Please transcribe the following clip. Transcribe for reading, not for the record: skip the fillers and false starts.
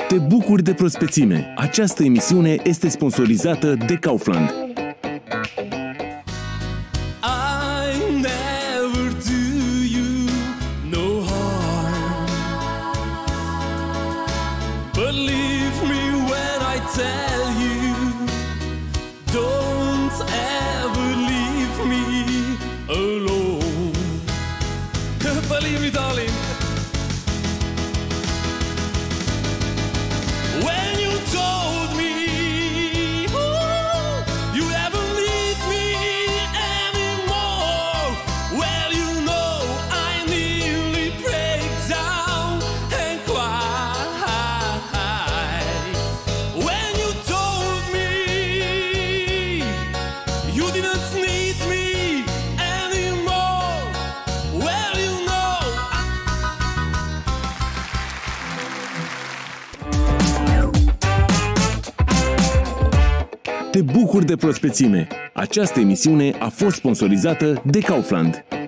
Te bucuri de prospețime. Această emisiune este sponsorizată de Kaufland. Believe me when I tell you, don't ever leave me alone. Believe me, darling. When you told me you never need me anymore, well, you know I nearly break down and cry. When you told me you didn't need me anymore, well, you know. Te bucuri de prospețime. Această emisiune a fost sponsorizată de Kaufland.